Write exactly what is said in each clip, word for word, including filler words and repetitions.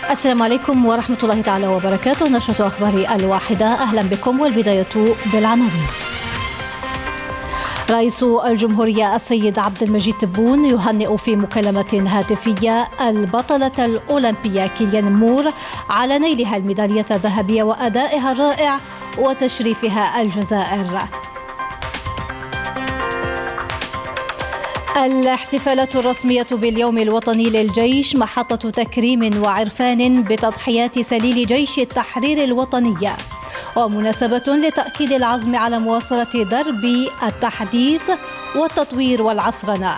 السلام عليكم ورحمة الله تعالى وبركاته. نشرة أخبار الواحدة، أهلا بكم والبداية بالعناوين. رئيس الجمهورية السيد عبد المجيد تبون يهنئ في مكالمة هاتفية البطلة الأولمبية كيليان مور على نيلها الميدالية الذهبية وأدائها الرائع وتشريفها الجزائر. الاحتفالات الرسمية باليوم الوطني للجيش محطة تكريم وعرفان بتضحيات سليل جيش التحرير الوطني، ومناسبة لتأكيد العزم على مواصلة درب التحديث والتطوير والعصرنة.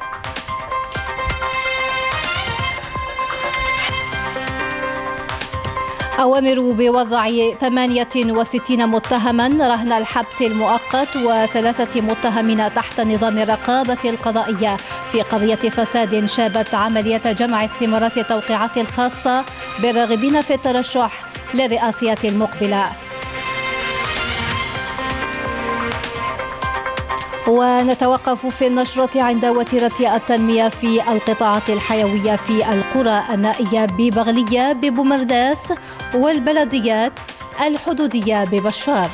أوامر بوضع ثمانية وستين متهما رهن الحبس المؤقت وثلاثة متهمين تحت نظام الرقابة القضائية في قضية فساد شابت عملية جمع استمارات التوقيعات الخاصة بالراغبين في الترشح للرئاسيات المقبلة. ونتوقف في النشرة عند وتيرة التنمية في القطاعات الحيوية في القرى النائية ببغلية ببومرداس والبلديات الحدودية ببشار.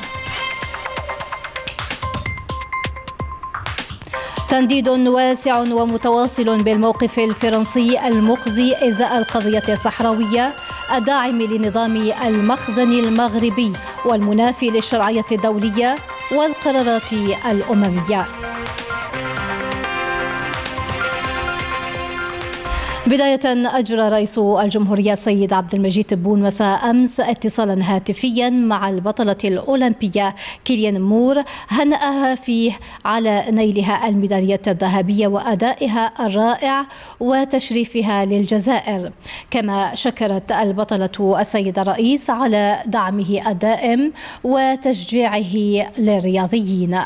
تنديد واسع ومتواصل بالموقف الفرنسي المخزي إزاء القضية الصحراوية الداعم لنظام المخزن المغربي والمنافي للشرعية الدولية والقرارات الأممية. بداية، أجرى رئيس الجمهورية السيد عبد المجيد تبون مساء أمس اتصالا هاتفيا مع البطلة الأولمبية كيليان مور هنأها فيه على نيلها الميدالية الذهبية وأدائها الرائع وتشريفها للجزائر، كما شكرت البطلة السيد الرئيس على دعمه الدائم وتشجيعه للرياضيين.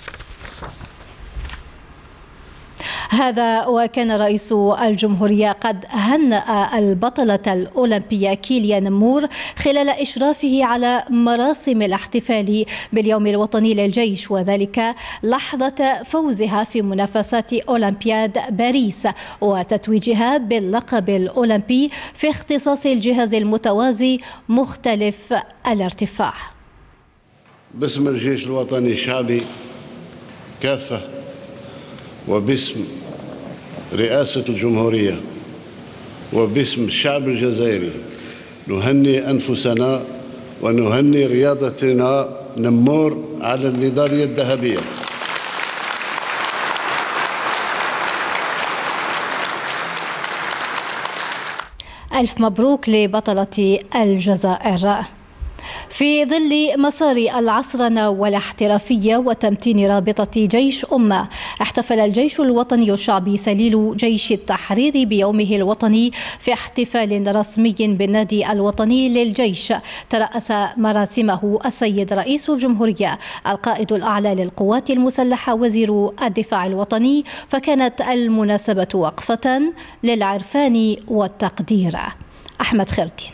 هذا وكان رئيس الجمهورية قد هنأ البطلة الأولمبية كيليان مور خلال إشرافه على مراسم الاحتفال باليوم الوطني للجيش، وذلك لحظة فوزها في منافسات أولمبياد باريس وتتويجها باللقب الأولمبي في اختصاص الجهاز المتوازي مختلف الارتفاع. باسم الجيش الوطني الشعبي كافة وباسم رئاسة الجمهورية وباسم الشعب الجزائري نهني أنفسنا ونهني رياضتنا نمور على الميدالية الذهبية. ألف مبروك لبطلة الجزائر. في ظل مسار العصرنة والاحترافية وتمتين رابطة جيش أمة، احتفل الجيش الوطني الشعبي سليل جيش التحرير بيومه الوطني في احتفال رسمي بالنادي الوطني للجيش ترأس مراسمه السيد رئيس الجمهورية القائد الأعلى للقوات المسلحة وزير الدفاع الوطني، فكانت المناسبة وقفة للعرفان والتقدير. أحمد خيرتين.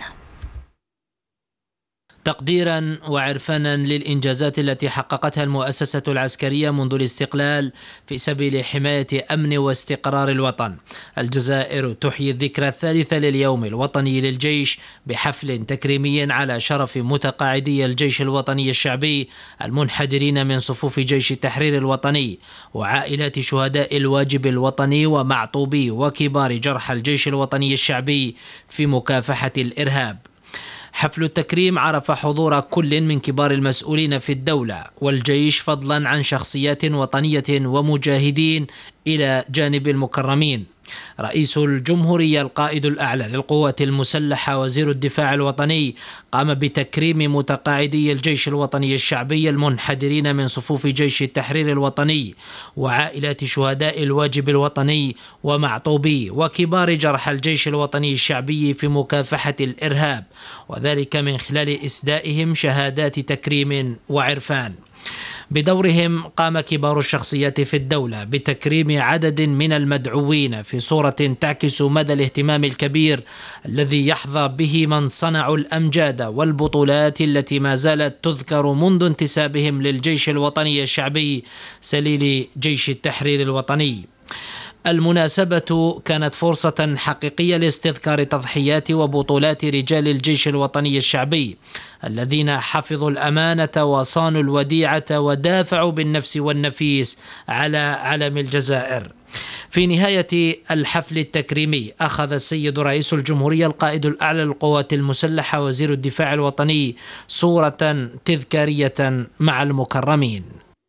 تقديرا وعرفانا للإنجازات التي حققتها المؤسسة العسكرية منذ الاستقلال في سبيل حماية أمن واستقرار الوطن، الجزائر تحيي الذكرى الثالثة لليوم الوطني للجيش بحفل تكريمي على شرف متقاعدي الجيش الوطني الشعبي المنحدرين من صفوف جيش التحرير الوطني وعائلات شهداء الواجب الوطني ومعطوبي وكبار جرحى الجيش الوطني الشعبي في مكافحة الإرهاب. حفل التكريم عرف حضور كل من كبار المسؤولين في الدولة والجيش، فضلا عن شخصيات وطنية ومجاهدين إلى جانب المكرمين. رئيس الجمهورية القائد الأعلى للقوات المسلحة وزير الدفاع الوطني قام بتكريم متقاعدي الجيش الوطني الشعبي المنحدرين من صفوف جيش التحرير الوطني وعائلات شهداء الواجب الوطني ومعطوبي وكبار جرحى الجيش الوطني الشعبي في مكافحة الإرهاب، وذلك من خلال إسدائهم شهادات تكريم وعرفان. بدورهم قام كبار الشخصيات في الدولة بتكريم عدد من المدعوين في صورة تعكس مدى الاهتمام الكبير الذي يحظى به من صنعوا الأمجاد والبطولات التي ما زالت تذكر منذ انتسابهم للجيش الوطني الشعبي سليل جيش التحرير الوطني. المناسبة كانت فرصة حقيقية لاستذكار تضحيات وبطولات رجال الجيش الوطني الشعبي الذين حفظوا الأمانة وصانوا الوديعة ودافعوا بالنفس والنفيس على علم الجزائر. في نهاية الحفل التكريمي أخذ السيد رئيس الجمهورية القائد الأعلى للقوات المسلحة وزير الدفاع الوطني صورة تذكارية مع المكرمين.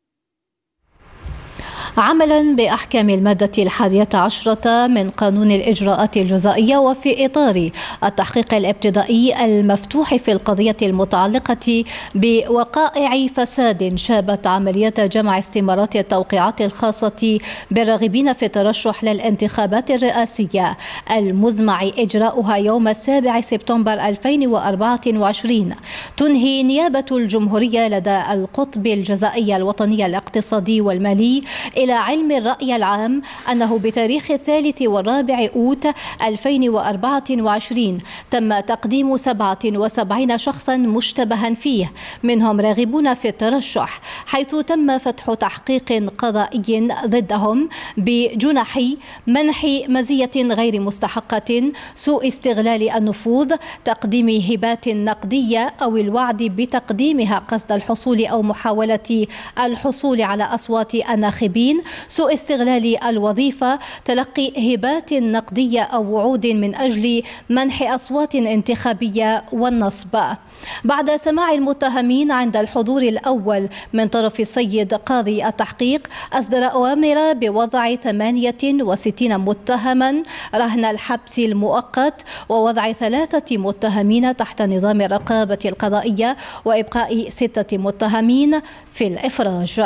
عملا بأحكام المادة الحادية عشرة من قانون الإجراءات الجزائية وفي إطار التحقيق الابتدائي المفتوح في القضية المتعلقة بوقائع فساد شابت عملية جمع استمارات التوقيعات الخاصة بالراغبين في الترشح للانتخابات الرئاسية المزمع إجراؤها يوم السابع سبتمبر ألفين وأربعة وعشرين، تنهي نيابة الجمهورية لدى القطب الجزائي الوطني الاقتصادي والمالي إلى علم الرأي العام أنه بتاريخ الثالث والرابع أوت ألفين وأربعة وعشرين تم تقديم سبعة وسبعين شخصا مشتبها فيه منهم راغبون في الترشح، حيث تم فتح تحقيق قضائي ضدهم بجنح منح مزية غير مستحقة، سوء استغلال النفوذ، تقديم هبات نقدية أو الوعد بتقديمها قصد الحصول أو محاولة الحصول على أصوات الناخبين، سوء استغلال الوظيفة، تلقي هبات نقدية أو وعود من أجل منح أصوات انتخابية، والنصب. بعد سماع المتهمين عند الحضور الأول من طرف السيد قاضي التحقيق، أصدر أوامر بوضع ثمانية وستين متهما رهن الحبس المؤقت ووضع ثلاثة متهمين تحت نظام الرقابة القضائية وإبقاء ستة متهمين في الإفراج.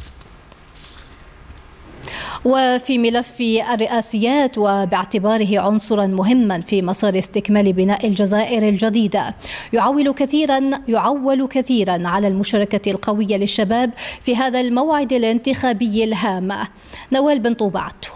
وفي ملف الرئاسيات وباعتباره عنصرا مهما في مسار استكمال بناء الجزائر الجديدة، يعول كثيرا يعول كثيرا على المشاركة القوية للشباب في هذا الموعد الانتخابي الهام. نوال بن طوبعت.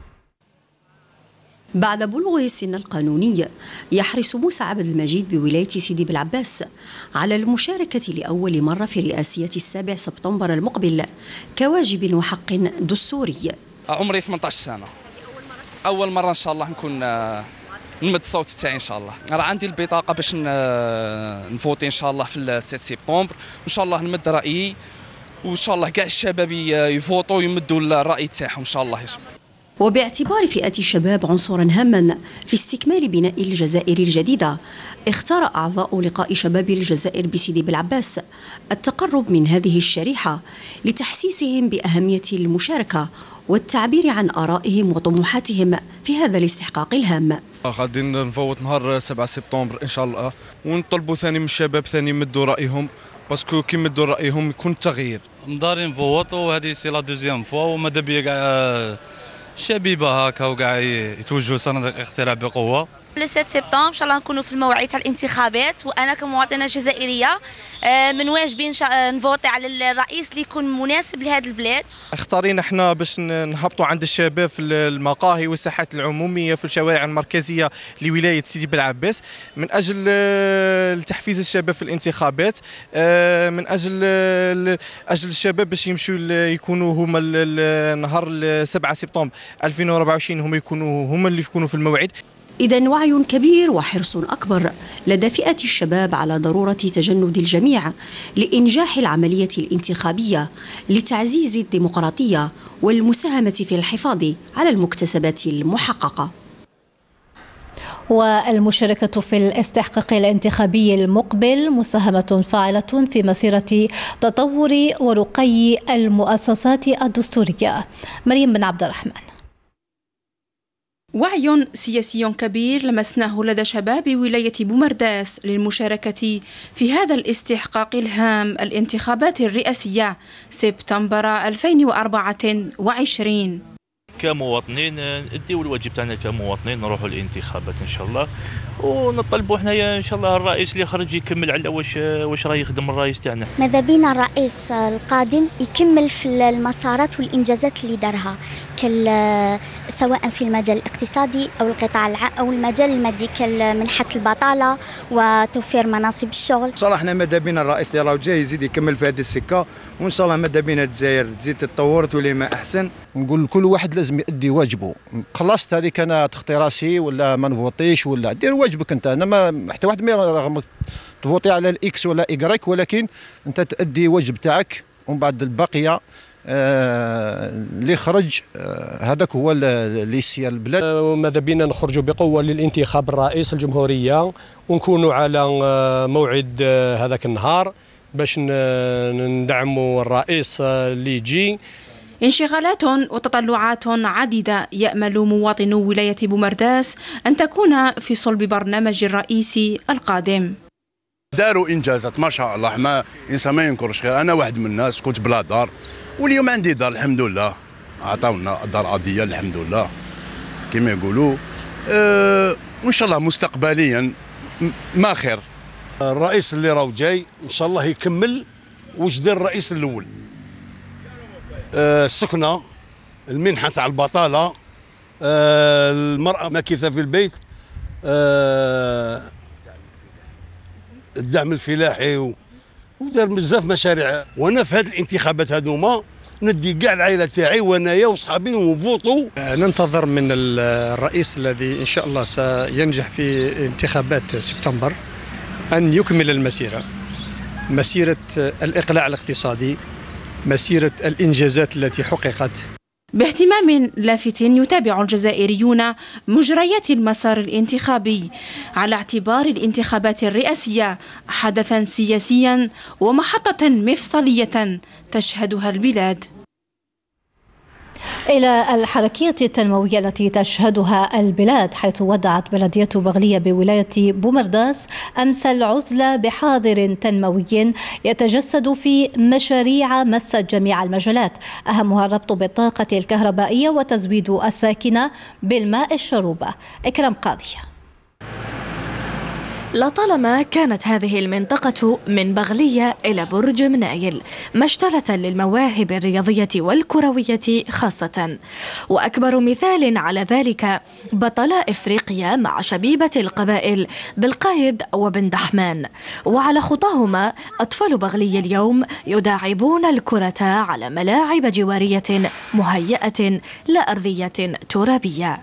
بعد بلوغ السن القانوني، يحرص موسى عبد المجيد بولاية سيدي بالعباس على المشاركة لأول مرة في رئاسية السابع سبتمبر المقبل كواجب وحق دستوري. عمري ثمانية عشر سنة، أول مرة إن شاء الله نكون نمد الصوت تاعي إن شاء الله. راه عندي البطاقة باش نفوتي إن شاء الله في السادس سبتمبر، إن شاء الله نمد رأيي، وإن شاء الله كاع الشباب يفوتوا ويمدوا الرأي تاعهم إن شاء الله. وباعتبار فئة الشباب عنصرا هاما في استكمال بناء الجزائر الجديدة، اختار أعضاء لقاء شباب الجزائر بسيدي بالعباس التقرب من هذه الشريحة لتحسيسهم بأهمية المشاركة والتعبير عن آرائهم وطموحاتهم في هذا الاستحقاق الهام. غادي نفوت نهار سبعة سبتمبر إن شاء الله، ونطلبوا ثاني من الشباب ثاني يمدوا رأيهم، باسكو كي يمدوا رأيهم يكون التغيير. مداري نفوتوا، وهذه سي لا دوزيام فوا، وماذا بيا كاع الشبيبه هكا وكاع يتوجهوا صناديق الاقتراع بقوه. السادس سبتمبر ان شاء الله نكونوا في الموعد تاع الانتخابات، وانا كمواطنه جزائريه من واجبي نفوتي على الرئيس اللي يكون مناسب لهذا البلاد. اختارينا احنا باش نهبطوا عند الشباب في المقاهي والساحات العموميه في الشوارع المركزيه لولايه سيدي بالعباس من اجل تحفيز الشباب في الانتخابات، من اجل اجل الشباب باش يمشوا يكونوا هما نهار سبعة سبتمبر ألفين وأربعة وعشرين هم يكونوا هما اللي يكونوا في الموعد. إذن وعي كبير وحرص أكبر لدى فئة الشباب على ضرورة تجند الجميع لإنجاح العملية الانتخابية لتعزيز الديمقراطية والمساهمة في الحفاظ على المكتسبات المحققة. والمشاركة في الاستحقاق الانتخابي المقبل مساهمة فاعلة في مسيرة تطور ورقي المؤسسات الدستورية. مريم بن عبد الرحمن. وعي سياسي كبير لمسناه لدى شباب ولاية بومرداس للمشاركة في هذا الاستحقاق الهام الانتخابات الرئاسية سبتمبر ألفين وأربعة وعشرين. كمواطنين نديو الواجب تاعنا كمواطنين، نروحوا الانتخابات ان شاء الله، ونطلبوا حنايا ان شاء الله الرئيس اللي خرج يكمل على واش واش راه يخدم الرئيس تاعنا. ماذا بينا الرئيس القادم يكمل في المسارات والانجازات اللي دارها سواء في المجال الاقتصادي او القطاع العام او المجال المادي كمنحة البطالة وتوفير مناصب الشغل. صراحة احنا ماذا بينا الرئيس اللي راه جاي يزيد يكمل في هذه السكة، وان شاء الله ماذا بينا الجزائر تزيد تتطور تولي ما احسن. نقول كل واحد لازم يؤدي واجبه، خلصت هذيك انا تخطي راسي ولا ما نفوطيش ولا دير واجبك انت. انا ما حتى واحد ما تفوطي على الاكس ولا ايكغيك، ولكن انت تؤدي واجب تاعك ومن بعد البقيه اللي آه خرج آه هذاك هو اللي يسير البلاد. آه ماذا بينا نخرجوا بقوه للانتخاب الرئيس الجمهوريه ونكونوا على آه موعد آه هذاك النهار باش ندعموا الرئيس آه اللي يجي. انشغالات وتطلعات عديدة يأمل مواطنو ولاية بومرداس أن تكون في صلب برنامج الرئيس القادم. داروا إنجازات ما شاء الله، ما إنسان ما ينكرش خير. أنا واحد من الناس كنت بلا دار واليوم عندي دار الحمد لله، عطاونا دار أرضية الحمد لله كما يقولوا. أه وإن شاء الله مستقبليا ما خير. الرئيس اللي راهو جاي إن شاء الله يكمل واش دار الرئيس الأول. السكنة، المنحة تاع البطالة، المرأة ماكثة في البيت، الدعم الفلاحي، ودار بزاف مشاريع. وانا في هذه الانتخابات هذوما ندي كاع العائله تاعي وانايا وصحابي ونفوطوا. ننتظر من الرئيس الذي ان شاء الله سينجح في انتخابات سبتمبر ان يكمل المسيره، مسيره الاقلاع الاقتصادي، مسيرة الإنجازات التي حققت. باهتمام لافت يتابع الجزائريون مجريات المسار الانتخابي على اعتبار الانتخابات الرئاسية حدثا سياسيا ومحطة مفصلية تشهدها البلاد. إلى الحركية التنموية التي تشهدها البلاد، حيث ودعت بلدية بغلية بولاية بومرداس أمس العزلة بحاضر تنموي يتجسد في مشاريع مست جميع المجالات، أهمها الربط بالطاقة الكهربائية وتزويد الساكنة بالماء الشروبة. إكرام قاضية. لطالما كانت هذه المنطقة من بغلية إلى برج منايل مشتلة للمواهب الرياضية والكروية خاصة، وأكبر مثال على ذلك بطل إفريقيا مع شبيبة القبائل بالقايد وبن دحمان، وعلى خطاهما أطفال بغلية اليوم يداعبون الكرة على ملاعب جوارية مهيئة لا أرضية ترابية.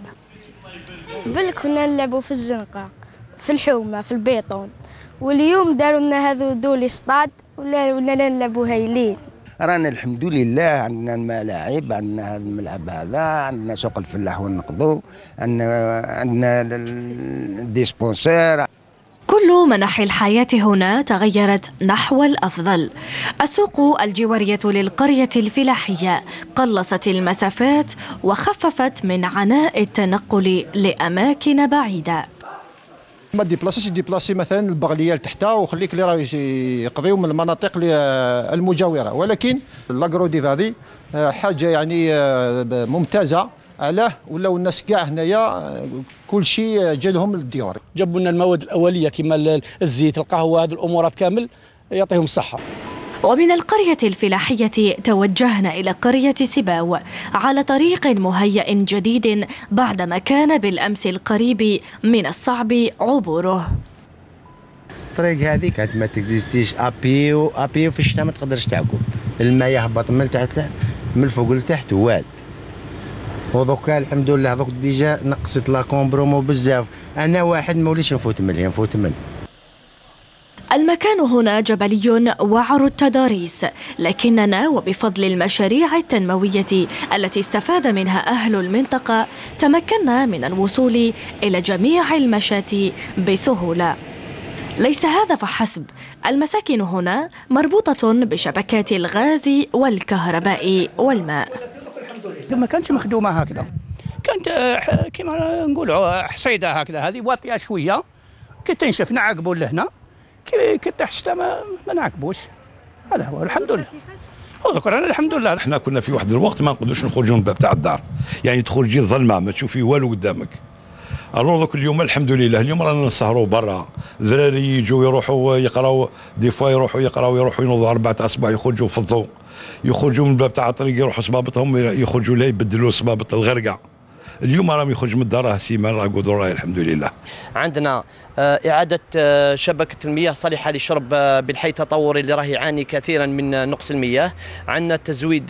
بل كنا نلعبوا في الزنقة، في الحومة، في البيطون، واليوم داروا لنا هذو دول اسطاد ولا ولا نلعبوا هايلين. رانا الحمد لله عندنا الملاعب، عندنا هذا الملعب هذا، عندنا سوق الفلاح والنقضو، عندنا عندنا الديسبونسير. كل مناحي الحياة هنا تغيرت نحو الأفضل. السوق الجوارية للقرية الفلاحية قلصت المسافات وخففت من عناء التنقل لأماكن بعيدة. ما ديبلاسيش ديبلاسي مثلا البغليه لتحتها وخليك اللي راه يقضيو من المناطق المجاوره، ولكن لاغروديف هذه حاجه يعني ممتازه. علاه ولاو الناس كاع هنايا كل شيء جا لهم للديور. جابوا لنا المواد الاوليه كما الزيت، القهوه، هذه الامورات كامل يعطيهم الصحه. ومن القرية الفلاحية توجهنا إلى قرية سباو على طريق مهيأ جديد بعدما كان بالأمس القريب من الصعب عبوره. الطريق هذه كانت ما تكزيستيش ابيو ابيو في الشتاء ما تقدرش تعقب، الماء يهبط من تحت من الفوق لتحت واد. ودوكا الحمد لله دوك ديجا نقصت لا كومبرومو بزاف، انا واحد ما وليش نفوت من نفوت من. المكان هنا جبلي وعر التضاريس، لكننا وبفضل المشاريع التنموية التي استفاد منها أهل المنطقة تمكنا من الوصول إلى جميع المشات بسهولة. ليس هذا فحسب، المساكن هنا مربوطة بشبكات الغاز والكهرباء والماء. ما كانتش مخدومة هكذا، كانت كما نقولوا حصيدة هكذا، هذه واطية شوية كي تنشف نعقبوا لهنا، كي تحت الشتاء ما, ما نعقبوش. هذا هو الحمد لله. وذكرنا الحمد لله. احنا كنا في واحد الوقت ما نقدروش نخرجوا من الباب تاع الدار، يعني تخرجي الظلمه ما تشوفي والو قدامك. الوغ دوك اليوم الحمد لله اليوم رانا نسهروا برا، الذراري يجوا يروحوا يقراو، دي فوا يروحوا يقراو يروحوا ينوضوا أربعة أصباح يخرجوا يفضوا، يخرجوا من الباب تاع الطريق يروحوا صبابطهم يخرجوا لا يبدلوا صبابط الغرقه. اليوم راهم يخرج من الدار راه سيمان راه قدروا راهي الحمد لله. عندنا إعادة شبكة المياه صالحة للشرب بالحي التطوري اللي راه يعاني كثيرا من نقص المياه. عندنا تزويد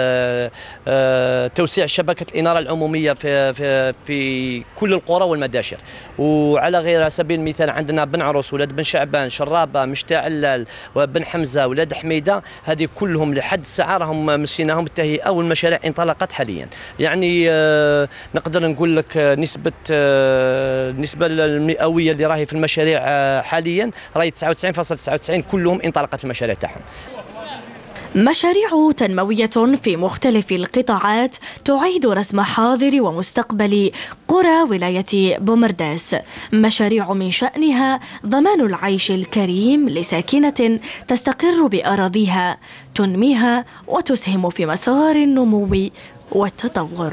توسيع شبكة الإنارة العمومية في في في كل القرى والمداشر. وعلى غير سبيل المثال عندنا بن عروس، ولاد بن شعبان، شرابة، مشتاع علال، وبن حمزة، ولاد حميدة، هذه كلهم لحد الساعة راهم مشيناهم بالتهيئة والمشاريع انطلقت حاليا. يعني نقدر نقول لك نسبة النسبة المئوية اللي راهي في المشاريع حاليا راهي تسعة وتسعين فاصلة تسعة وتسعين كلهم انطلقت المشاريع تاعهم. مشاريع تنموية في مختلف القطاعات تعيد رسم حاضر ومستقبل قرى ولاية بومرداس، مشاريع من شأنها ضمان العيش الكريم لساكنة تستقر بأراضيها، تنميها وتسهم في مسار النمو والتطور.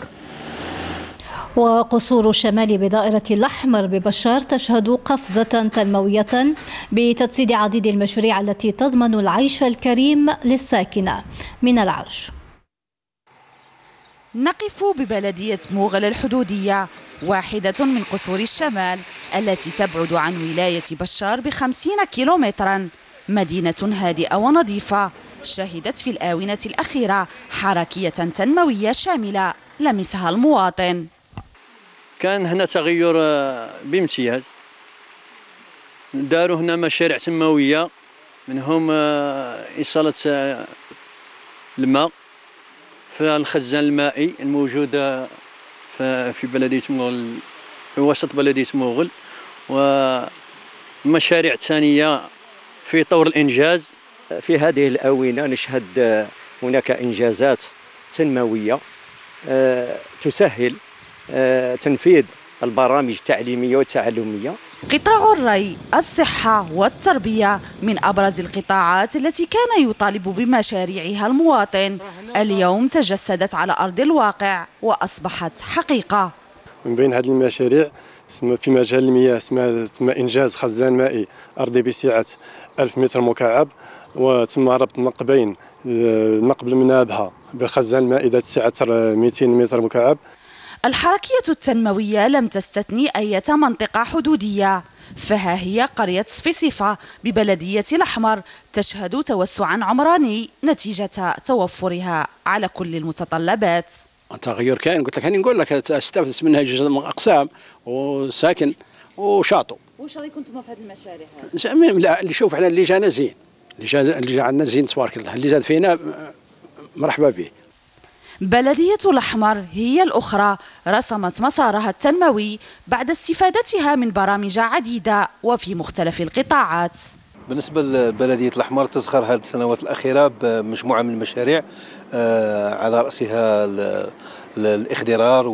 وقصور شمال بدائرة الأحمر ببشار تشهد قفزة تنموية بتجسيد عديد المشاريع التي تضمن العيش الكريم للساكنة. من العرش نقف ببلدية موغل الحدودية، واحدة من قصور الشمال التي تبعد عن ولاية بشار بخمسين كيلومترا. مدينة هادئة ونظيفة شهدت في الآونة الأخيرة حركية تنموية شاملة لمسها المواطن. كان هنا تغير بامتياز، داروا هنا مشاريع تنموية، منهم إيصالة الماء في الخزان المائي الموجود في بلدية موغل، في وسط بلدية موغل، ومشاريع ثانية في طور الإنجاز. في هذه الآونة نشهد هناك إنجازات تنموية تسهل تنفيذ البرامج التعليمية والتعلمية. قطاع الري، الصحة والتربية من أبرز القطاعات التي كان يطالب بمشاريعها المواطن، اليوم تجسدت على أرض الواقع وأصبحت حقيقة. من بين هذه المشاريع في مجال المياه تم إنجاز خزان مائي أرضي بسعة ألف متر مكعب، وتم ربط نقبين نقب المنابها بخزان المائي ذات سعة مئتين متر مكعب. الحركية التنموية لم تستثني أي منطقة حدودية، فها هي قرية صفيصفة ببلدية الأحمر تشهد توسعا عمراني نتيجة توفرها على كل المتطلبات. التغير كاين، قلت لك هاني نقول لك استفدت منها جوج اقسام وساكن وشاطئ. واش رايكم انتم في هذه المشاريع؟ لا اللي شوف احنا اللي جانا زين، اللي جا اللي جا عندنا زين تبارك الله، اللي زاد فينا مرحبا به. بلدية الأحمر هي الأخرى رسمت مسارها التنموي بعد استفادتها من برامج عديدة وفي مختلف القطاعات. بالنسبة لبلدية الأحمر تزخر هذه السنوات الأخيرة بمجموعة من المشاريع على رأسها الإخضرار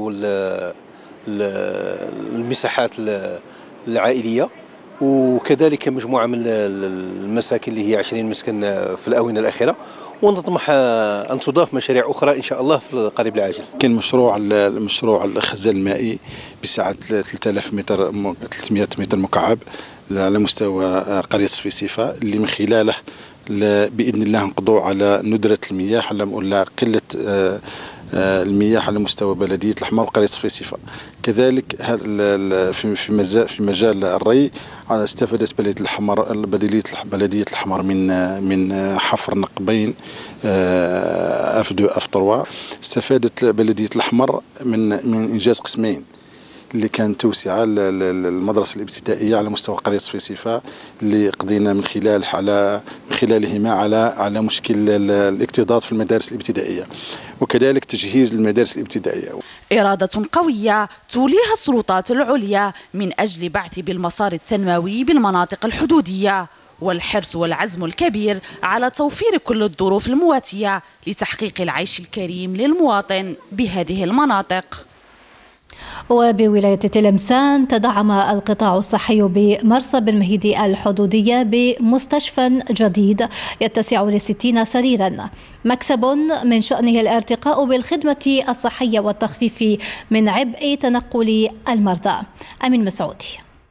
والمساحات العائلية، وكذلك مجموعة من المساكن اللي هي عشرين مسكن في الآونة الأخيرة، ونطمح أن تضاف مشاريع أخرى إن شاء الله في القريب العاجل. كان مشروع المشروع الخزان المائي بسعة ثلاثة آلاف متر ثلاثمئة متر مكعب على مستوى قرية صفيصفة، اللي من خلاله بإذن الله نقضوا على ندرة المياه ولا قلة المياه على مستوى بلدية الأحمر وقرية صفيصفة. كذلك في مجال في مجال الري استفادت بلدية الأحمر بلدية بلدية الأحمر من من حفر نقبين اف اثنين اف ثلاثة. استفادت بلدية الأحمر من من إنجاز قسمين اللي كان توسعة المدرسة الابتدائية على مستوى قرية صفيصفة، اللي قضينا من خلال على من خلالهما على على مشكل الاكتظاظ في المدارس الابتدائية، وكذلك تجهيز المدارس الابتدائية. إرادة قوية توليها السلطات العليا من أجل بعث بالمسار التنموي بالمناطق الحدودية، والحرص والعزم الكبير على توفير كل الظروف المواتية لتحقيق العيش الكريم للمواطن بهذه المناطق. وبولاية تلمسان تدعم القطاع الصحي بمرسى بن مهيدي الحدودية بمستشفى جديد يتسع لستين سريرا، مكسب من شأنه الارتقاء بالخدمة الصحية والتخفيف من عبء تنقل المرضى. أمين مسعودي.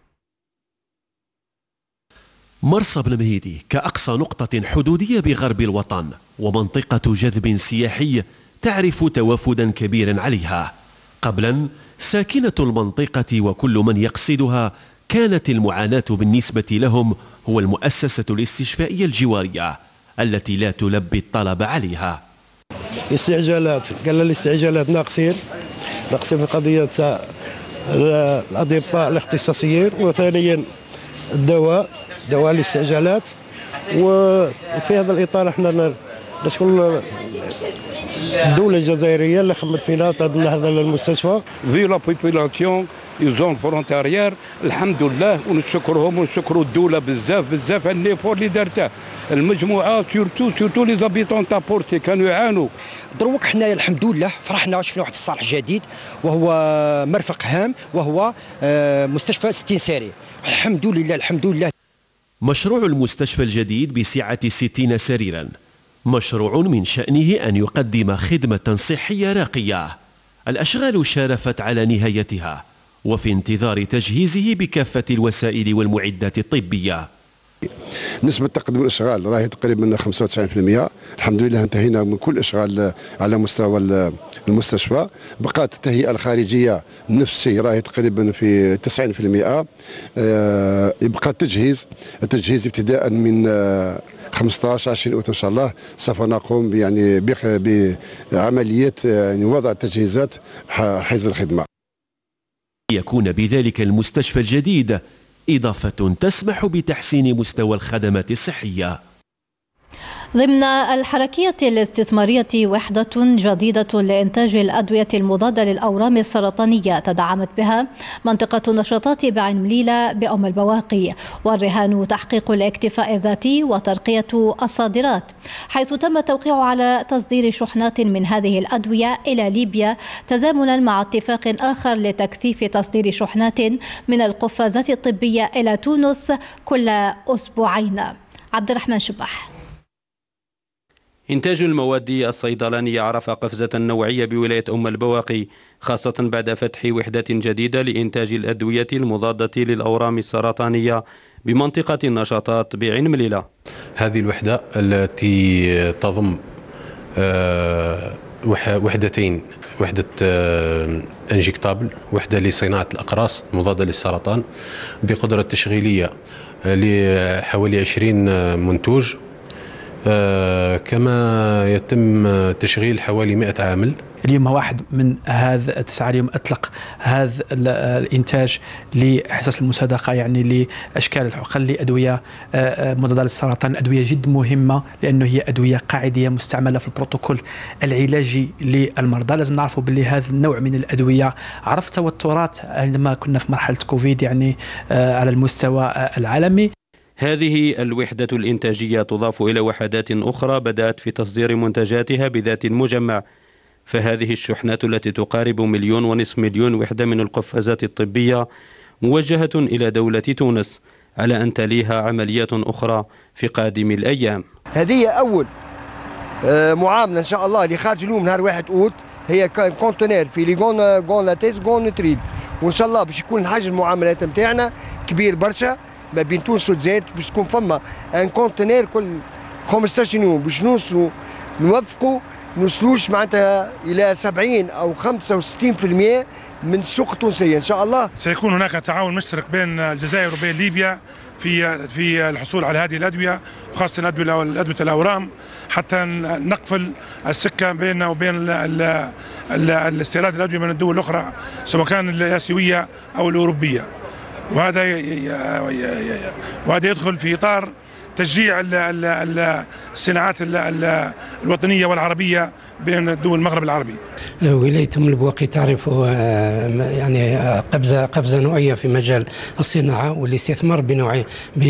مرسى بن مهيدي كأقصى نقطة حدودية بغرب الوطن ومنطقة جذب سياحي تعرف توافدا كبيرا عليها. قبلا ساكنة المنطقة وكل من يقصدها كانت المعاناة بالنسبة لهم هو المؤسسة الاستشفائية الجوارية التي لا تلبي الطلب عليها. استعجالات، قال الاستعجالات ناقصين ناقصين في قضية الأطباء الاختصاصيين، وثانيا الدواء دواء الاستعجالات. وفي هذا الإطار احنا نشكر الدولة الجزائرية اللي خمت فينا وتعدلنا هذا المستشفى. في لا بوبولاسيون يزون فورونتاريير الحمد لله، ونشكرهم ونشكروا الدولة بزاف بزاف على ليفور اللي دارته. المجموعة سورتو سورتو لي زابيتون تاع بورتي كانوا يعانوا. دروك حنايا الحمد لله فرحنا شفنا واحد الصالح جديد وهو مرفق هام وهو مستشفى ستين سرير. الحمد لله الحمد لله. مشروع المستشفى الجديد بسعة ستين سريرا مشروع من شأنه أن يقدم خدمة صحية راقية. الأشغال شارفت على نهايتها وفي انتظار تجهيزه بكافة الوسائل والمعدات الطبية. نسبة تقدم الأشغال راهي تقريبا خمسة وتسعين بالمئة، الحمد لله انتهينا من كل الأشغال على مستوى المستشفى. بقات التهيئة الخارجية نفس الشيء راهي تقريبا في تسعين بالمئة. يبقى التجهيز التجهيز ابتداء من خمسطاش عشرين أوت إن شاء الله سوف نقوم يعني بعملية يعني وضع التجهيزات حيز الخدمة. يكون بذلك المستشفى الجديد إضافة تسمح بتحسين مستوى الخدمات الصحية. ضمن الحركية الاستثمارية وحدة جديدة لإنتاج الأدوية المضادة للأورام السرطانية تدعمت بها منطقة نشاطات بعين مليلة بأم البواقي، والرهان تحقيق الاكتفاء الذاتي وترقية الصادرات، حيث تم التوقيع على تصدير شحنات من هذه الأدوية إلى ليبيا تزامنا مع اتفاق آخر لتكثيف تصدير شحنات من القفازات الطبية إلى تونس كل أسبوعين. عبد الرحمن شباح. إنتاج المواد الصيدلانية عرف قفزة نوعية بولاية أم البواقي، خاصة بعد فتح وحدة جديدة لإنتاج الأدوية المضادة للأورام السرطانية بمنطقة النشاطات بعين مليلة. هذه الوحدة التي تضم وحدتين، وحدة انجكتابل، وحدة لصناعة الأقراص المضادة للسرطان بقدرة تشغيلية لحوالي عشرين منتوج، آه كما يتم تشغيل حوالي مئة عامل. اليوم واحد من هذا التسعة اليوم أطلق هذا الإنتاج لحصص المصادقة، يعني لأشكال الحقن لأدوية مضادة للسرطان، أدوية جد مهمة لأنه هي أدوية قاعدية مستعملة في البروتوكول العلاجي للمرضى. لازم نعرفوا باللي هذا النوع من الأدوية عرف توترات عندما كنا في مرحلة كوفيد يعني على المستوى العالمي. هذه الوحدة الإنتاجية تضاف إلى وحدات أخرى بدأت في تصدير منتجاتها بذات المجمع، فهذه الشحنات التي تقارب مليون ونصف مليون وحدة من القفازات الطبية موجهة إلى دولة تونس، على أن تليها عمليات أخرى في قادم الأيام. هذه أول معاملة إن شاء الله لخارج اليوم نهار واحد أوت، هي كونتينر في لي غون غون لاتيس غون تريل، وإن شاء الله باش يكون حجم المعاملات نتاعنا كبير برشا ما بين تونس والجزائر، باش تكون فما ان كونتينر كل خمسطاش يوم باش نوصلوا نوفقوا نوصلوش معناتها الى سبعين او خمسة وستين بالمئة من السوق التونسيه ان شاء الله. سيكون هناك تعاون مشترك بين الجزائر وبين ليبيا في في الحصول على هذه الادويه، وخاصه ادويه ادويه الاورام، حتى نقفل السكه بيننا وبين الاستيراد الادويه من الدول الاخرى سواء كان الاسيويه او الاوروبيه. وهذا وهذا يدخل في اطار تشجيع الصناعات الوطنيه والعربيه بين دول المغرب العربي. ولاية أم البواقي تعرف يعني قفزة قفزة نوعية في مجال الصناعة والاستثمار بنوع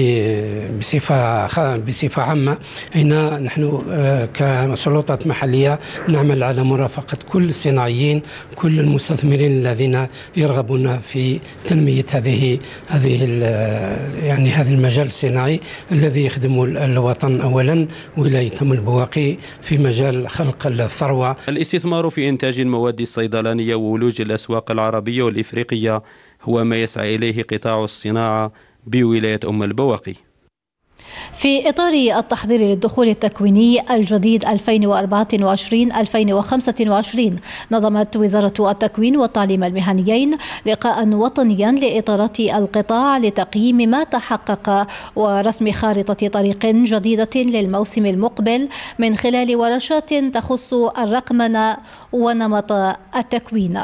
بصفة بصفة عامة. هنا نحن كسلطات محلية نعمل على مرافقة كل الصناعيين، كل المستثمرين الذين يرغبون في تنمية هذه هذه يعني هذا المجال الصناعي الذي يخدم الوطن أولا. ولاية أم البواقي في مجال خلق الثروة. الاستثمار في إنتاج المواد الصيدلانية وولوج الأسواق العربية والإفريقية هو ما يسعى إليه قطاع الصناعة بولاية أم البواقي. في إطار التحضير للدخول التكويني الجديد ألفين وأربعة وعشرين ألفين وخمسة وعشرين نظمت وزارة التكوين والتعليم المهنيين لقاء وطنيا لإطارات القطاع لتقييم ما تحقق ورسم خارطة طريق جديدة للموسم المقبل من خلال ورشات تخص الرقمنة ونمط التكوين.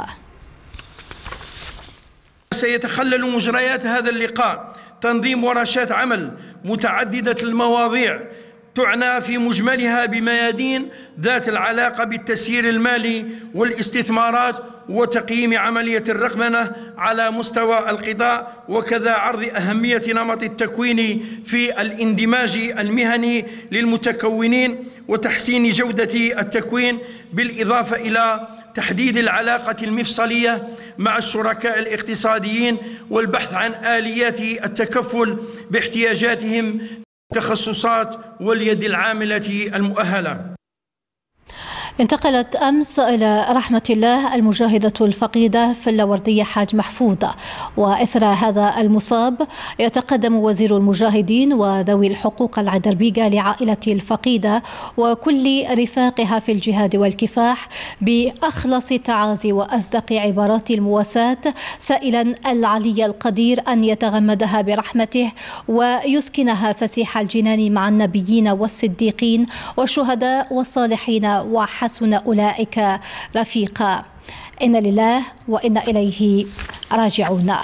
سيتخلل مجريات هذا اللقاء تنظيم ورشات عمل متعددة المواضيع تعنى في مجملها بميادين ذات العلاقة بالتسيير المالي والاستثمارات وتقييم عملية الرقمنة على مستوى القطاع، وكذا عرض أهمية نمط التكوين في الاندماج المهني للمتكونين وتحسين جودة التكوين، بالإضافة إلى تحديد العلاقة المفصلية مع الشركاء الاقتصاديين والبحث عن آليات التكفل باحتياجاتهم التخصصات واليد العاملة المؤهلة. انتقلت أمس إلى رحمة الله المجاهدة الفقيدة في اللاوردية حاج محفوظ، وإثر هذا المصاب يتقدم وزير المجاهدين وذوي الحقوق العدربيجة لعائلة الفقيدة وكل رفاقها في الجهاد والكفاح بأخلص تعازي وأصدق عبارات المواساة، سائلا العلي القدير أن يتغمدها برحمته ويسكنها فسيح الجنان مع النبيين والصديقين والشهداء والصالحين وحسن أولئك رفيقا. إن لله وإنا إليه راجعون.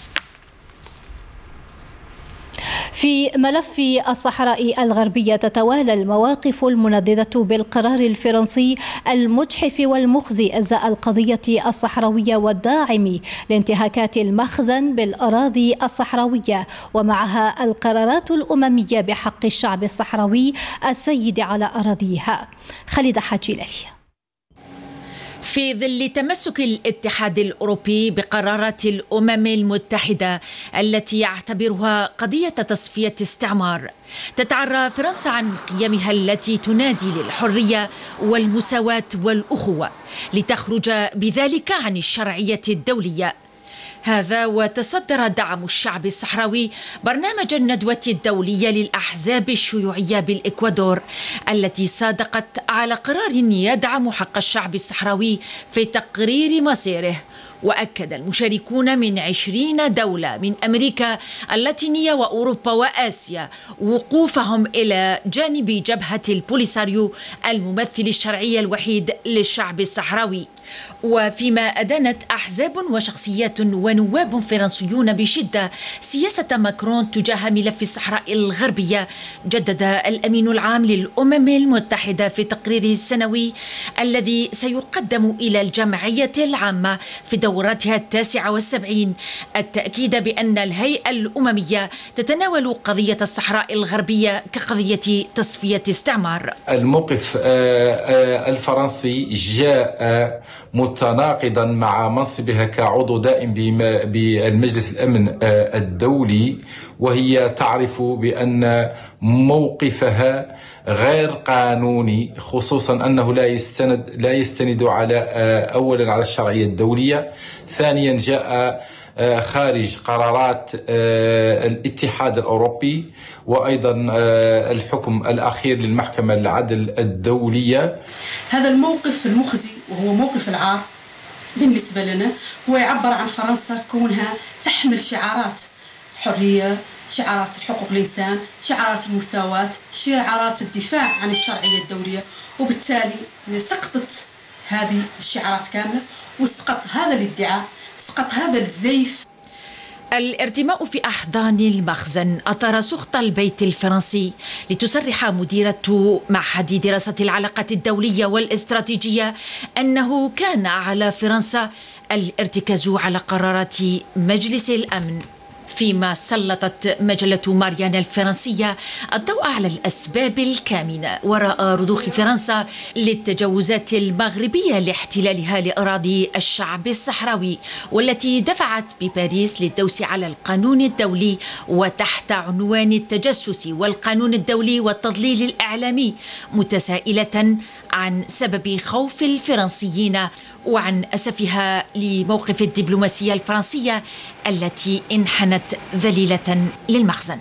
في ملف الصحراء الغربية تتوالى المواقف المنددة بالقرار الفرنسي المجحف والمخزي إزاء القضية الصحراوية والداعم لانتهاكات المخزن بالأراضي الصحراوية، ومعها القرارات الأممية بحق الشعب الصحراوي السيد على أراضيها. خالد حاج لالي. في ظل تمسك الاتحاد الأوروبي بقرارات الأمم المتحدة التي يعتبرها قضية تصفية استعمار، تتعرى فرنسا عن قيمها التي تنادي للحرية والمساواة والأخوة لتخرج بذلك عن الشرعية الدولية. هذا وتصدر دعم الشعب الصحراوي برنامج الندوة الدولية للأحزاب الشيوعية بالإكوادور التي صادقت على قرار يدعم حق الشعب الصحراوي في تقرير مصيره. وأكد المشاركون من عشرين دولة من أمريكا اللاتينية وأوروبا وآسيا وقوفهم إلى جانب جبهة البوليساريو الممثل الشرعي الوحيد للشعب الصحراوي. وفيما أدانت أحزاب وشخصيات ونواب فرنسيون بشدة سياسة ماكرون تجاه ملف الصحراء الغربية، جدد الأمين العام للأمم المتحدة في تقريره السنوي الذي سيقدم إلى الجمعية العامة في دورتها التاسعة والسبعين التأكيد بأن الهيئة الأممية تتناول قضية الصحراء الغربية كقضية تصفية استعمار. الموقف الفرنسي جاء متناقضا مع منصبها كعضو دائم بالمجلس الأمن الدولي، وهي تعرف بأن موقفها غير قانوني، خصوصا أنه لا يستند لا يستند على أولا على الشرعية الدولية، ثانيا جاء خارج قرارات الاتحاد الأوروبي وأيضا الحكم الأخير للمحكمة العدل الدولية. هذا الموقف المخزي وهو موقف العار بالنسبة لنا هو يعبر عن فرنسا كونها تحمل شعارات حرية، شعارات حقوق الإنسان، شعارات المساواة، شعارات الدفاع عن الشرعية الدولية، وبالتالي سقطت هذه الشعارات كاملة وسقط هذا الادعاء، سقط هذا الزيف. الارتماء في أحضان المخزن أثار سخط البيت الفرنسي، لتصرح مديرة معهد دراسة العلاقات الدولية والاستراتيجية أنه كان على فرنسا الارتكاز على قرارات مجلس الأمن، فيما سلطت مجلة ماريانا الفرنسية الضوء على الأسباب الكامنة وراء رضوخ فرنسا للتجاوزات المغربية لاحتلالها لأراضي الشعب الصحراوي، والتي دفعت بباريس للدوس على القانون الدولي وتحت عنوان التجسس والقانون الدولي والتضليل الإعلامي، متسائلة عن سبب خوف الفرنسيين وعن أسفها لموقف الدبلوماسية الفرنسية التي انحنت ذليلة للمخزن.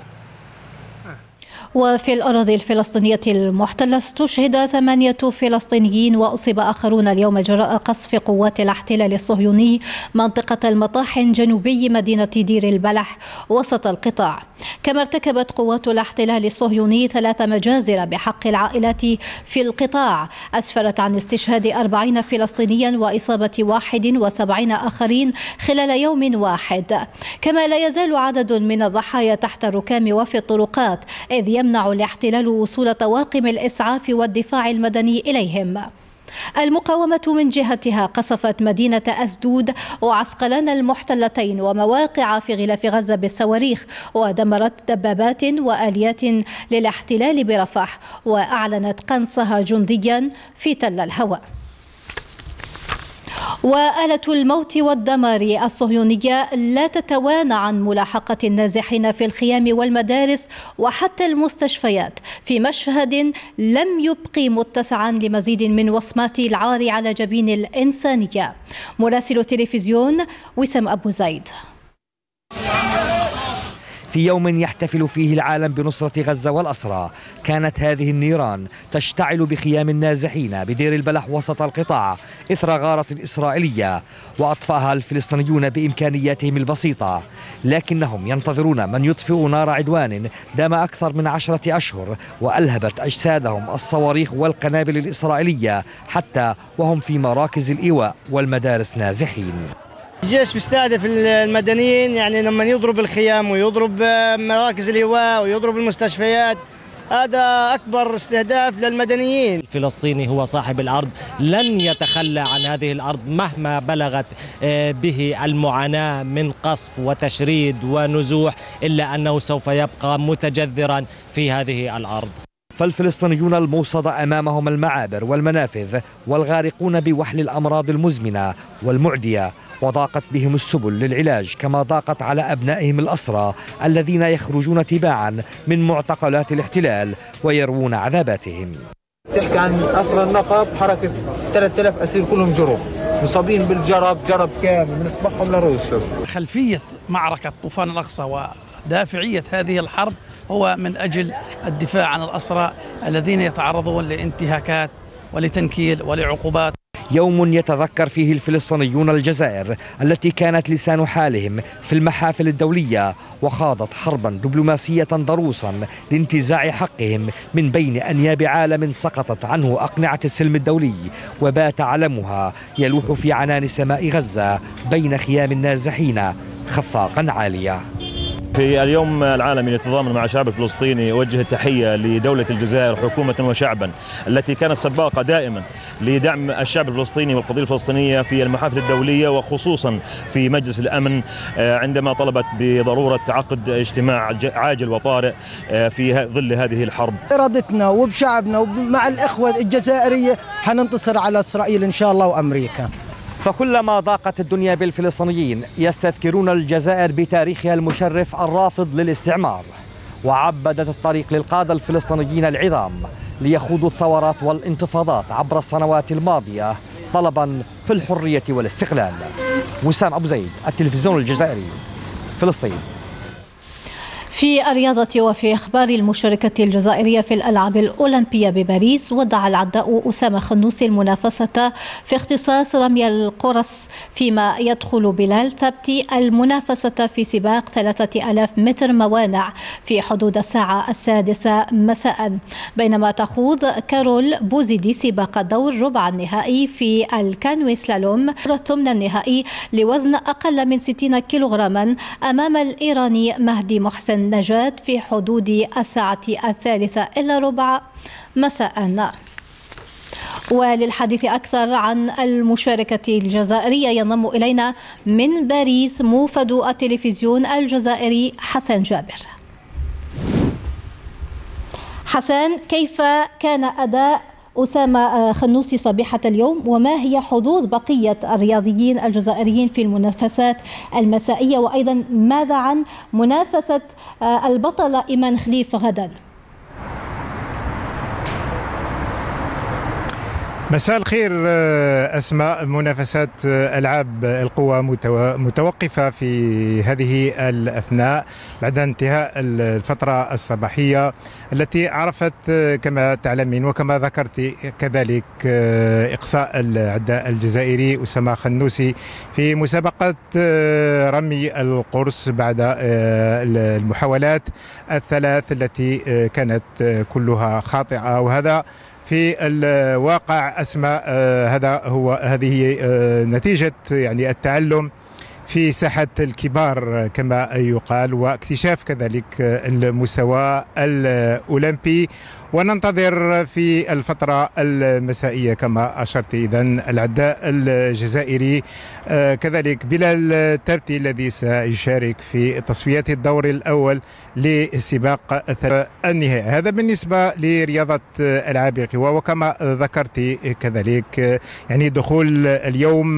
وفي الأراضي الفلسطينية المحتلة استشهد ثمانية فلسطينيين وأصيب آخرون اليوم جراء قصف قوات الاحتلال الصهيوني منطقة المطاحن جنوبي مدينة دير البلح وسط القطاع. كما ارتكبت قوات الاحتلال الصهيوني ثلاث مجازر بحق العائلات في القطاع أسفرت عن استشهاد أربعين فلسطينيا وإصابة واحد وسبعين آخرين خلال يوم واحد. كما لا يزال عدد من الضحايا تحت الركام وفي الطرقات، إذ يمنع الاحتلال وصول طواقم الإسعاف والدفاع المدني إليهم. المقاومة من جهتها قصفت مدينة أسدود وعسقلان المحتلتين ومواقع في غلاف غزة بالصواريخ، ودمرت دبابات وآليات للاحتلال برفح، وأعلنت قنصها جنديا في تل الهواء. وآلة الموت والدمار الصهيونية لا تتوانى عن ملاحقة النازحين في الخيام والمدارس وحتى المستشفيات، في مشهد لم يبقي متسعا لمزيد من وصمات العار على جبين الإنسانية. مراسل تلفزيون وسام أبو زيد. في يوم يحتفل فيه العالم بنصرة غزة والأسرى، كانت هذه النيران تشتعل بخيام النازحين بدير البلح وسط القطاع إثر غارة إسرائيلية، وأطفأها الفلسطينيون بإمكانياتهم البسيطة، لكنهم ينتظرون من يطفئ نار عدوان دام أكثر من عشرة أشهر وألهبت أجسادهم الصواريخ والقنابل الإسرائيلية حتى وهم في مراكز الإيواء والمدارس نازحين. الجيش بيستهدف المدنيين، يعني لما يضرب الخيام ويضرب مراكز الإيواء ويضرب المستشفيات، هذا أكبر استهداف للمدنيين. الفلسطيني هو صاحب الأرض، لن يتخلى عن هذه الأرض مهما بلغت به المعاناة من قصف وتشريد ونزوح، إلا أنه سوف يبقى متجذرا في هذه الأرض. فالفلسطينيون الموصدة أمامهم المعابر والمنافذ، والغارقون بوحل الأمراض المزمنة والمعدية، وضاقت بهم السبل للعلاج، كما ضاقت على أبنائهم الأسرى الذين يخرجون تباعا من معتقلات الاحتلال ويروون عذاباتهم. تحكي عن أسرى النقب حركة ثلاثة آلاف أسير كلهم جرب، مصابين بالجرب، جرب كامل من إصبعهم لرؤوسهم. خلفية معركة طوفان الأقصى ودافعية هذه الحرب هو من أجل الدفاع عن الأسرى الذين يتعرضون لانتهاكات ولتنكيل ولعقوبات. يوم يتذكر فيه الفلسطينيون الجزائر التي كانت لسان حالهم في المحافل الدولية، وخاضت حربا دبلوماسية ضروسا لانتزاع حقهم من بين أنياب عالم سقطت عنه أقنعة السلم الدولي، وبات علمها يلوح في عنان سماء غزة بين خيام النازحين خفاقا عالية. في اليوم العالمي للتضامن مع الشعب الفلسطيني أوجه التحية لدولة الجزائر حكومة وشعبا التي كانت سباقة دائما لدعم الشعب الفلسطيني والقضية الفلسطينية في المحافل الدولية، وخصوصا في مجلس الأمن عندما طلبت بضرورة عقد اجتماع عاجل وطارئ في ظل هذه الحرب. إرادتنا وبشعبنا ومع الإخوة الجزائرية حننتصر على إسرائيل إن شاء الله وأمريكا. فكلما ضاقت الدنيا بالفلسطينيين يستذكرون الجزائر بتاريخها المشرف الرافض للاستعمار، وعبدت الطريق للقادة الفلسطينيين العظام ليخوضوا الثورات والانتفاضات عبر السنوات الماضية طلبا في الحرية والاستقلال. وسام أبو زيد، التلفزيون الجزائري، فلسطين. في الرياضة وفي إخبار المشاركة الجزائرية في الألعاب الأولمبية بباريس، ودع العداء أسامة خنوسي المنافسة في اختصاص رمي القرص، فيما يدخل بلال ثبتي المنافسة في سباق ثلاثة آلاف متر موانع في حدود الساعة السادسة مساء، بينما تخوض كارول بوزيدي سباق دور ربع النهائي في الكانوي سلالوم الثمن النهائي لوزن أقل من ستين كيلوغراما أمام الإيراني مهدي محسن نجاد في حدود الساعة الثالثة إلا ربع مساء. وللحديث أكثر عن المشاركة الجزائرية ينضم إلينا من باريس موفد التلفزيون الجزائري حسن جابر. حسن، كيف كان أداء أسامة خنوسي صبيحة اليوم، وما هي حظوظ بقية الرياضيين الجزائريين في المنافسات المسائية، وأيضا ماذا عن منافسة البطلة إيمان خليف غدا؟ مساء الخير أسماء. منافسات ألعاب القوى متوقفة في هذه الأثناء بعد انتهاء الفترة الصباحية التي عرفت كما تعلمين وكما ذكرت كذلك إقصاء العداء الجزائري أسامة خنوسي في مسابقة رمي القرص بعد المحاولات الثلاث التي كانت كلها خاطئة. وهذا في الواقع أسماء هذا هو هذه نتيجة يعني التعلم في ساحة الكبار كما يقال، واكتشاف كذلك المستوى الأولمبي. وننتظر في الفترة المسائية كما أشرت إذن العداء الجزائري كذلك بلال تبتي الذي سيشارك في تصفيات الدور الأول لسباق النهائي. هذا بالنسبة لرياضة ألعاب القوى. وكما ذكرت كذلك يعني دخول اليوم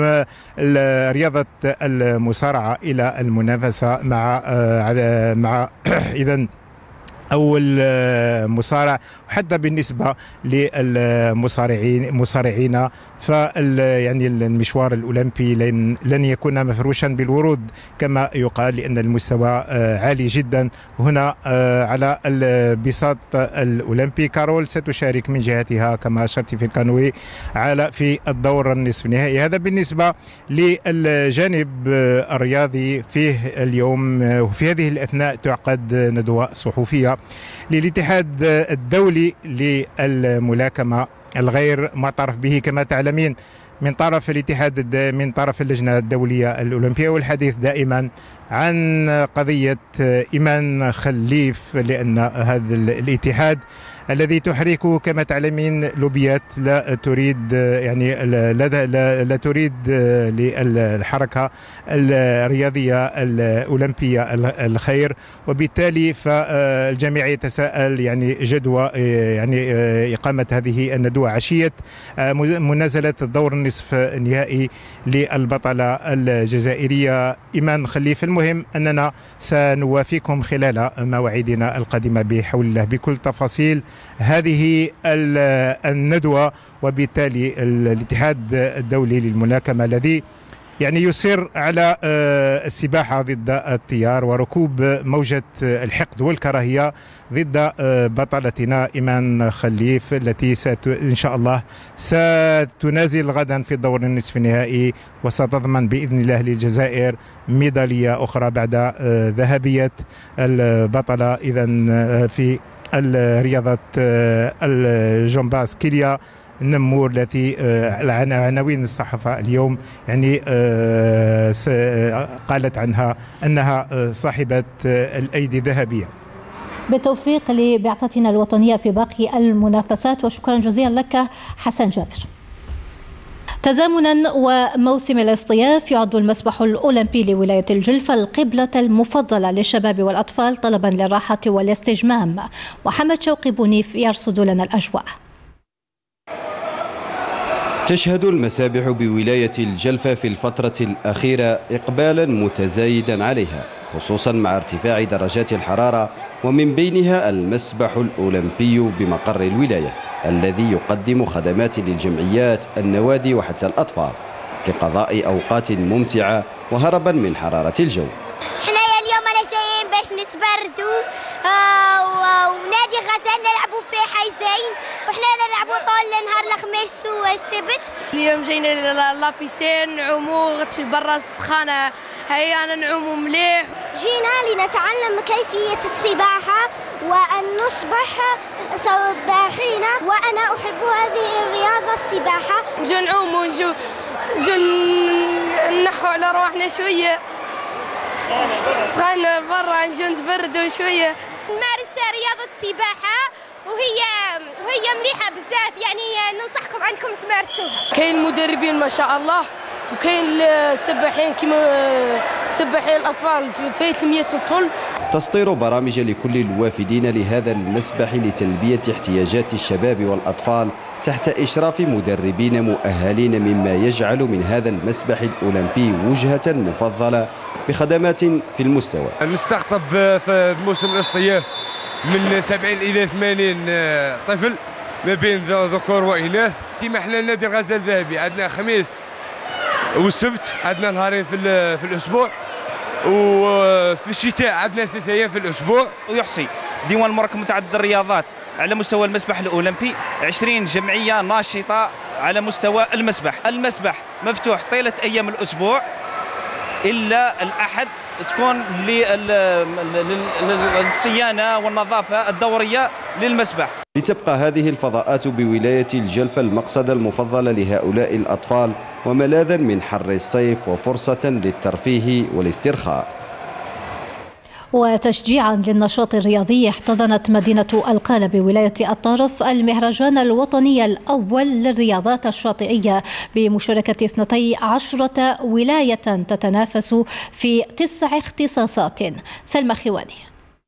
رياضة المصارعة إلى المنافسة مع مع إذن أول مصارع، وحتى بالنسبة للمصارعين مصارعين فال يعني المشوار الأولمبي لن, لن يكون مفروشا بالورود كما يقال، لأن المستوى عالي جدا هنا على البساط الأولمبي. كارول ستشارك من جهتها كما أشرت في الكانوي على في الدور النصف النهائي. هذا بالنسبة للجانب الرياضي. فيه اليوم وفي هذه الأثناء تعقد ندوة صحفية للاتحاد الدولي للملاكمة الغير معترف به كما تعلمين من طرف الاتحاد من طرف اللجنة الدولية الأولمبية، والحديث دائما عن قضية إيمان خليف، لأن هذا الاتحاد الذي تحركه كما تعلمين لوبيات لا تريد يعني لا, لا, لا تريد للحركة الرياضية الأولمبية الخير، وبالتالي فالجميع يتساءل يعني جدوى يعني إقامة هذه الندوة عشية منازلة الدور النصف النهائي للبطلة الجزائرية إيمان خليف. المهم أننا سنوافيكم خلال مواعيدنا القادمة بحول الله بكل تفاصيل هذه الندوة. وبالتالي الاتحاد الدولي للملاكمة الذي يعني يصر على السباحة ضد التيار وركوب موجة الحقد والكراهية ضد بطلتنا إيمان خليف التي ست إن شاء الله ستنازل غدا في الدور النصف النهائي، وستضمن بإذن الله للجزائر ميدالية أخرى بعد ذهبية البطلة إذن في الرياضة الجمباز كيليا نمور التي عناوين الصحافة اليوم يعني قالت عنها أنها صاحبة الأيدي الذهبية. بالتوفيق لبعثتنا الوطنية في باقي المنافسات، وشكرا جزيلا لك حسن جابر. تزامنا وموسم الاصطياف يعد المسبح الأولمبي لولاية الجلفة القبلة المفضلة للشباب والأطفال طلبا للراحة والاستجمام. محمد شوقي بونيف يرصد لنا الأجواء. تشهد المسابح بولاية الجلفة في الفترة الأخيرة إقبالا متزايدا عليها، خصوصا مع ارتفاع درجات الحرارة، ومن بينها المسبح الأولمبي بمقر الولاية الذي يقدم خدمات للجمعيات النوادي وحتى الأطفال لقضاء أوقات ممتعة وهربا من حرارة الجو. حنايا اليوم أنا جايين باش باش نتبردوا. آه ونادي غزال نلعبوا فيه حيزين، وحنا نلعبوا طول نهار الخميس والسبت. اليوم جينا لابيسين نعوموا غتش برا السخانه، هيا نعوموا مليح. جينا لنتعلم كيفيه السباحه وان نصبح سباحين، وانا احب هذه الرياضه السباحه. نجو نعوموا ونجو نجو نحو على روحنا شويه سخانه برا، نجو نتبردوا شويه. نمارس رياضه السباحه وهي وهي مليحه بزاف، يعني ننصحكم انكم تمارسوها. كاين مدربين ما شاء الله، وكاين السباحين كيما السباحين الاطفال في ثلاثمئة طفل. تسطير برامج لكل الوافدين لهذا المسبح لتلبية احتياجات الشباب والأطفال تحت إشراف مدربين مؤهلين، مما يجعل من هذا المسبح الأولمبي وجهة مفضلة بخدمات في المستوى. نستقطب في موسم الاصطياف من سبعين إلى ثمانين طفل ما بين ذكور وإناث. كما احنا نادي الغزال الذهبي عندنا خميس والسبت، عندنا نهارين في في الاسبوع، وفي الشتاء عندنا ثلاث ايام في الاسبوع. ويحصي ديوان المركب متعدد الرياضات على مستوى المسبح الاولمبي عشرين جمعيه ناشطه على مستوى المسبح. المسبح مفتوح طيله ايام الاسبوع الا الاحد، تكون للصيانه والنظافه الدوريه للمسبح. لتبقى هذه الفضاءات بولاية الجلفة المقصد المفضل لهؤلاء الأطفال وملاذا من حر الصيف وفرصة للترفيه والاسترخاء. وتشجيعا للنشاط الرياضي احتضنت مدينة القالة بولاية الطرف المهرجان الوطني الأول للرياضات الشاطئية بمشاركة اثنتي عشرة ولاية تتنافس في تسع اختصاصات. سلمى خواني.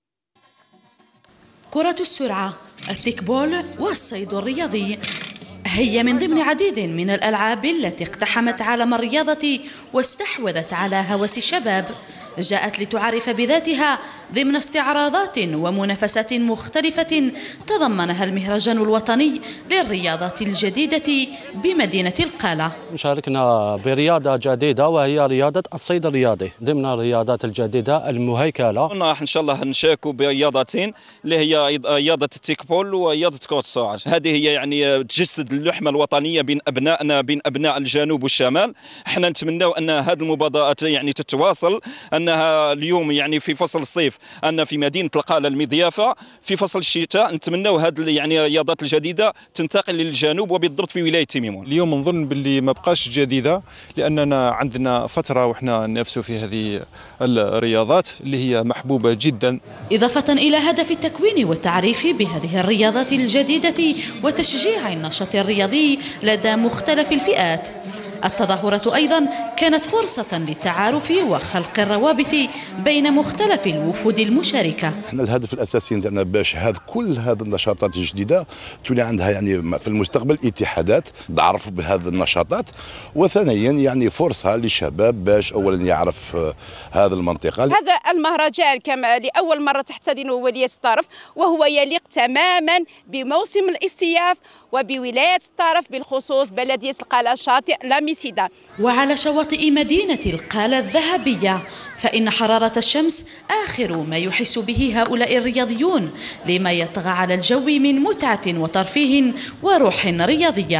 كرة السرعة، التيكبول والصيد الرياضي هي من ضمن عديد من الألعاب التي اقتحمت عالم الرياضة واستحوذت على هوس الشباب. جاءت لتعرف بذاتها ضمن استعراضات ومنافسات مختلفة تضمنها المهرجان الوطني للرياضات الجديدة بمدينة القالة. شاركنا برياضة جديدة وهي رياضة الصيد الرياضي ضمن الرياضات الجديدة المهيكلة. إن شاء الله نشاركوا برياضتين اللي هي رياضة التيكبول ورياضة كرة السرعة. هذه هي يعني تجسد اللحمة الوطنية بين أبنائنا بين أبناء الجنوب والشمال. احنا نتمنى أن هذه المبادرات يعني تتواصل، أنها اليوم يعني في فصل الصيف أن في مدينة القالة المضيافة، في فصل الشتاء نتمنوا هذه يعني الرياضات الجديدة تنتقل للجنوب وبالضبط في ولاية تيميمون. اليوم نظن باللي ما بقاش جديدة، لأننا عندنا فترة وإحنا ننافسوا في هذه الرياضات اللي هي محبوبة جدا. إضافة إلى هدف التكوين والتعريف بهذه الرياضات الجديدة وتشجيع النشاط الرياضي لدى مختلف الفئات، التظاهرة أيضا كانت فرصة للتعارف وخلق الروابط بين مختلف الوفود المشاركة. احنا الهدف الأساسي عندنا باش هذا كل هذه النشاطات الجديدة تولي عندها يعني في المستقبل اتحادات تعرفوا بهذه النشاطات، وثانيا يعني فرصة للشباب باش أولا يعرف هذه المنطقة. هذا المهرجان كما لأول مرة تحتضنه ولاية الطرف، وهو يليق تماما بموسم الاصطياف وبولاية الطرف بالخصوص بلدية القالة شاطئ لاميسيدا. وعلى شواطئ مدينة القالة الذهبية فإن حرارة الشمس آخر ما يحس به هؤلاء الرياضيون لما يطغى على الجو من متعة وترفيه وروح رياضية.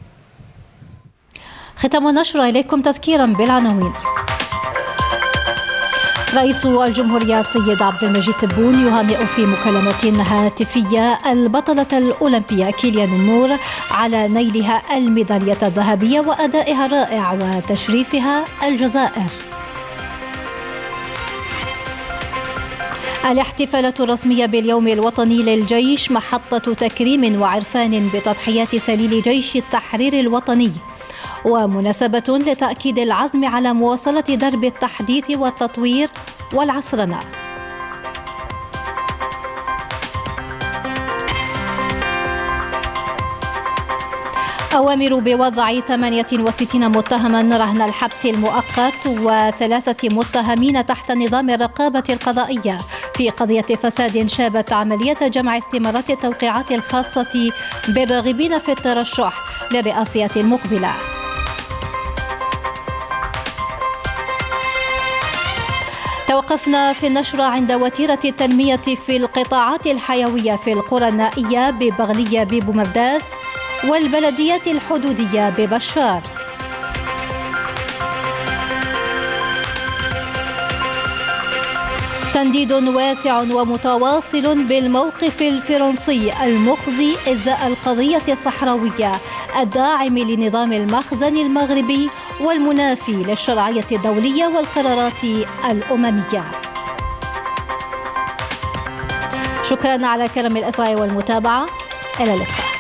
ختام النشرة، إليكم تذكيرا بالعناوين. رئيس الجمهورية السيد عبد المجيد تبون يهنئ في مكالمة هاتفية البطلة الأولمبية كيليان النور على نيلها الميدالية الذهبية وأدائها الرائع وتشريفها الجزائر. الاحتفالات الرسمية باليوم الوطني للجيش محطة تكريم وعرفان بتضحيات سليل جيش التحرير الوطني، ومناسبة لتأكيد العزم على مواصلة درب التحديث والتطوير والعصرنة. أوامر بوضع ثمانية وستين متهما رهن الحبس المؤقت وثلاثة متهمين تحت نظام الرقابة القضائية في قضية فساد شابت عملية جمع استمارات التوقيعات الخاصة بالراغبين في الترشح للرئاسية المقبلة. توقفنا في النشرة عند وتيرة التنمية في القطاعات الحيوية في القرى النائية ببغلية ببومرداس والبلديات الحدودية ببشار. تنديد واسع ومتواصل بالموقف الفرنسي المخزي إزاء القضية الصحراوية الداعم لنظام المخزن المغربي والمنافي للشرعية الدولية والقرارات الأممية. شكرا على كرم الإصغاء والمتابعة، إلى اللقاء.